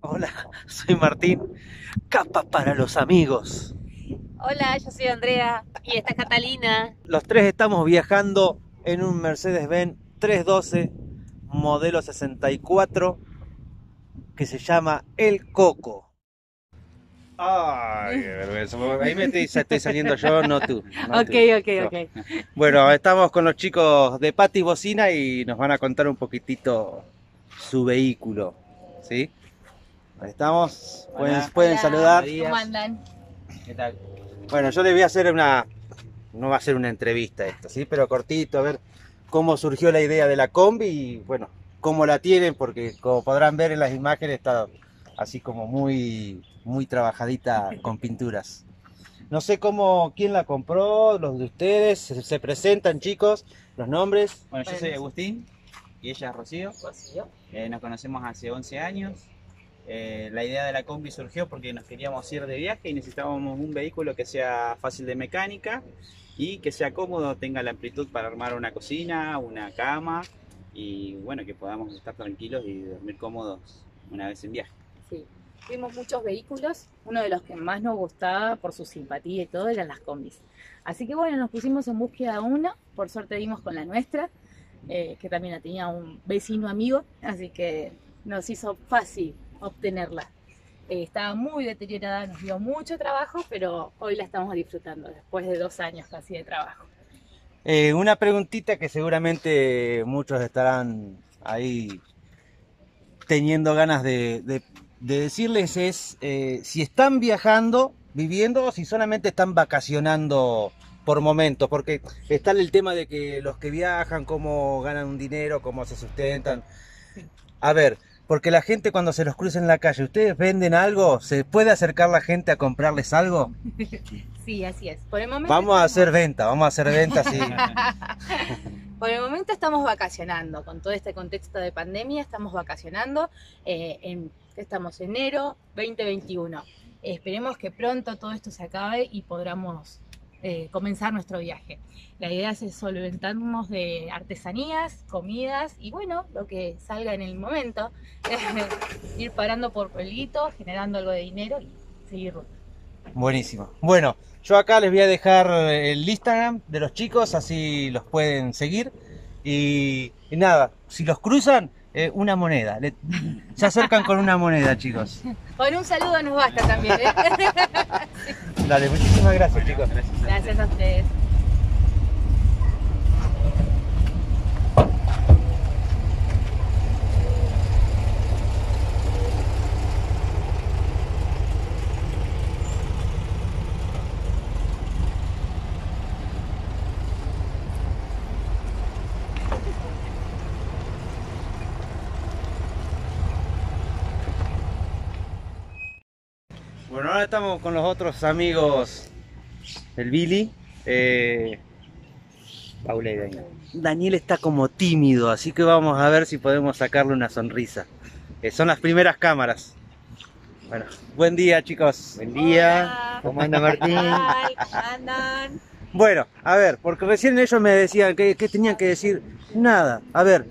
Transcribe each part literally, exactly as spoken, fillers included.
Hola, soy Martín, capa para los amigos. Hola, yo soy Andrea y esta es Catalina. Los tres estamos viajando en un Mercedes-Benz trescientos doce modelo sesenta y cuatro que se llama El Coco. Ay, qué vergüenza. Ahí me estoy, estoy saliendo yo, no tú. No Ok, tú. ok, Yo. ok. Bueno, estamos con los chicos de Pati Bocina y nos van a contar un poquitito su vehículo. ¿Sí? Ahí estamos. Pueden, Hola. pueden Hola, saludar. ¿cómo andan? ¿Qué tal? Bueno, yo les voy a hacer una, no va a ser una entrevista esto, ¿sí? Pero cortito, a ver cómo surgió la idea de la combi y bueno, cómo la tienen, porque como podrán ver en las imágenes está así como muy, muy trabajadita con pinturas. No sé cómo, quién la compró, los de ustedes, se, se presentan chicos, los nombres. Bueno, yo Bueno, soy sí. Agustín y ella es Rocío. Rocío. Eh, nos conocemos hace once años. Eh, la idea de la combi surgió porque nos queríamos ir de viaje y necesitábamos un vehículo que sea fácil de mecánica y que sea cómodo, tenga la amplitud para armar una cocina, una cama y bueno, que podamos estar tranquilos y dormir cómodos una vez en viaje. Sí, vimos muchos vehículos, uno de los que más nos gustaba por su simpatía y todo eran las combis. Así que bueno, nos pusimos en búsqueda de una, por suerte dimos con la nuestra, eh, que también la tenía un vecino amigo, así que nos hizo fácil obtenerla. Eh, estaba muy deteriorada, nos dio mucho trabajo, pero hoy la estamos disfrutando después de dos años casi de trabajo. Eh, una preguntita que seguramente muchos estarán ahí teniendo ganas de, de- de decirles es eh, si están viajando, viviendo o si solamente están vacacionando por momentos, porque está el tema de que los que viajan, cómo ganan un dinero, cómo se sustentan. A ver, porque la gente cuando se los cruza en la calle, ¿ustedes venden algo? ¿Se puede acercar la gente a comprarles algo? Sí, así es. Por el momento Vamos a hacer estamos- venta, vamos a hacer venta, sí. Por el momento estamos vacacionando, con todo este contexto de pandemia estamos vacacionando, eh, en, estamos en enero veinte veintiuno. Eh, esperemos que pronto todo esto se acabe y podamos eh, comenzar nuestro viaje. La idea es solventarnos de artesanías, comidas y bueno, lo que salga en el momento, ir parando por pueblitos, generando algo de dinero y seguir ruta. Buenísimo. Bueno, yo acá les voy a dejar el Instagram de los chicos, así los pueden seguir. Y, y nada, si los cruzan, eh, una moneda. Le- se acercan con una moneda, chicos. Con un saludo nos basta también, ¿eh? Dale, muchísimas gracias, chicos. Gracias a ustedes. Bueno, ahora estamos con los otros amigos del Billy. Eh, Paula y Daniel. Daniel está como tímido, así que vamos a ver si podemos sacarle una sonrisa. Eh, son las primeras cámaras. Bueno, buen día, chicos. Buen día. Hola. ¿Cómo anda Martín? Ay, andan. Bueno, a ver, porque recién ellos me decían que, que tenían que decir nada. A ver,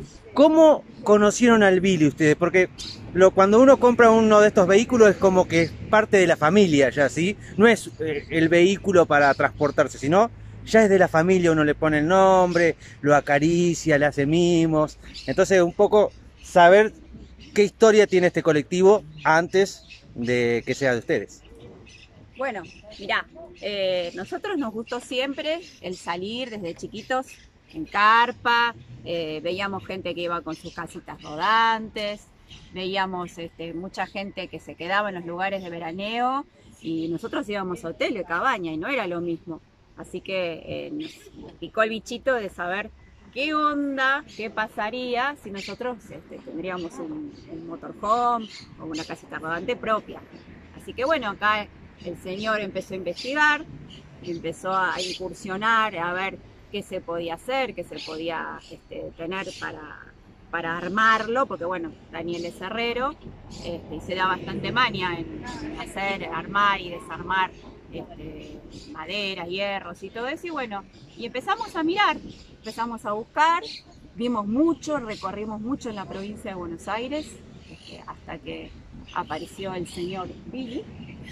¿cómo conocieron al Billy ustedes? Porque lo, cuando uno compra uno de estos vehículos es como que es parte de la familia ya, ¿sí? No es eh, el vehículo para transportarse, sino ya es de la familia, uno le pone el nombre, lo acaricia, le hace mimos. Entonces, un poco saber qué historia tiene este colectivo antes de que sea de ustedes. Bueno, mirá, eh, nosotros nos gustó siempre el salir desde chiquitos en carpa, eh, veíamos gente que iba con sus casitas rodantes, veíamos este, mucha gente que se quedaba en los lugares de veraneo y nosotros íbamos a hoteles, cabaña y no era lo mismo. Así que eh, nos picó el bichito de saber qué onda, qué pasaría si nosotros este, tendríamos un, un motorhome o una casita rodante propia. Así que bueno, acá el señor empezó a investigar, empezó a incursionar, a ver qué se podía hacer, qué se podía este, tener para, para armarlo, porque bueno, Daniel es herrero este, y se da bastante maña en, en hacer, armar y desarmar este, maderas, hierros y todo eso, y bueno, y empezamos a mirar, empezamos a buscar, vimos mucho, recorrimos mucho en la provincia de Buenos Aires, este, hasta que apareció el señor Billy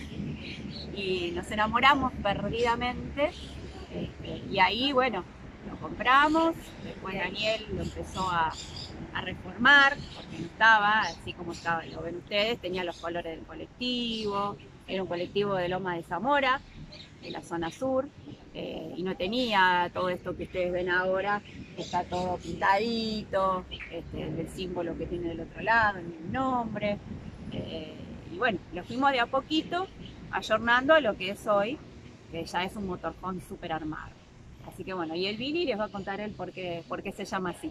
y nos enamoramos perdidamente. Este, y ahí, bueno, lo compramos. Después Daniel lo empezó a, a reformar, porque no estaba así como estaba, lo ven ustedes, tenía los colores del colectivo, era un colectivo de Loma de Zamora, de la zona sur, eh, y no tenía todo esto que ustedes ven ahora, que está todo pintadito, este, el símbolo que tiene del otro lado, el nombre, eh, y bueno, lo fuimos de a poquito ayornando a lo que es hoy, que ya es un motorhome súper armado. Así que bueno, y el Billy les va a contar él por qué, por qué se llama así.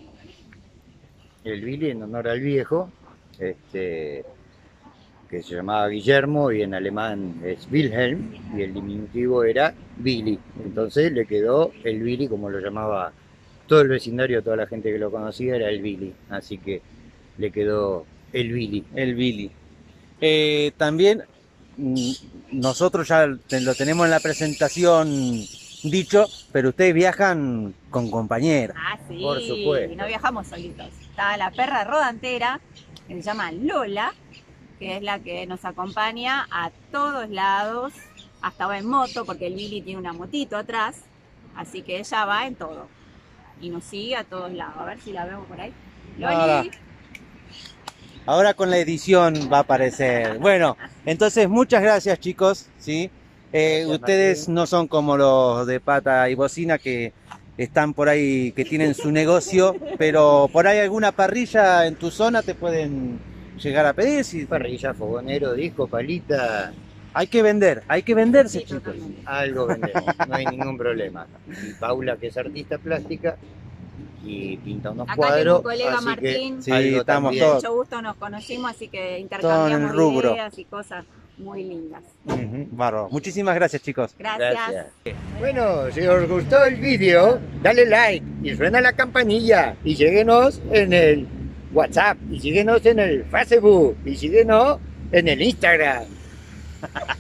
El Billy en honor al viejo, este, que se llamaba Guillermo y en alemán es Wilhelm, y el diminutivo era Billy. Entonces le quedó el Billy, como lo llamaba todo el vecindario, toda la gente que lo conocía, era el Billy. Así que le quedó el Billy. El Billy. Eh, también mm, nosotros ya te- lo tenemos en la presentación dicho, pero ustedes viajan con compañeras. Ah, sí, Por supuesto. no viajamos solitos. Está la perra rodantera, que se llama Lola, que es la que nos acompaña a todos lados, hasta va en moto, porque el Billy tiene una motito atrás, así que ella va en todo. Y nos sigue a todos lados. A ver si la vemos por ahí. Ahora. Loli. Ahora con la edición va a aparecer. Bueno, entonces muchas gracias, chicos, ¿sí? Eh, Gracias, ustedes Martín. no son como los de Pata y Bocina que están por ahí, que tienen su negocio, pero por ahí alguna parrilla en tu zona te pueden llegar a pedir. Si... Parrilla, fogonero, disco, palita, Hay que vender, hay que venderse, Sí, chicos. totalmente. algo vendemos, no hay ningún problema. Y Paula, que es artista plástica y pinta unos Acá cuadros. tengo un colega, así Martín. que Sí, algo estamos también. todos. Mucho gusto, nos conocimos, así que Todo en intercambiamos el rubro. ideas y cosas muy lindas. Ujú, bárbaro. Muchísimas gracias, chicos. Gracias. Gracias. Bueno, si os gustó el vídeo, dale like y suena la campanilla y síguenos en el WhatsApp y síguenos en el Facebook y síguenos en el Instagram.